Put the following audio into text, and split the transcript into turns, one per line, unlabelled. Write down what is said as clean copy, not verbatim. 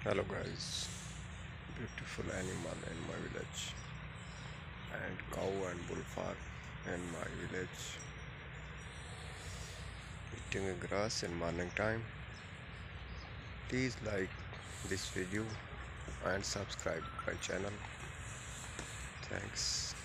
Hello guys, beautiful animal in my village and cow and bull farm in my village eating grass in morning time. Please like this video and subscribe my channel. Thanks.